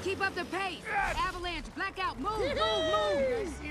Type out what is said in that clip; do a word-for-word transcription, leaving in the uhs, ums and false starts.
Keep up the pace! Avalanche, blackout, move, move, move!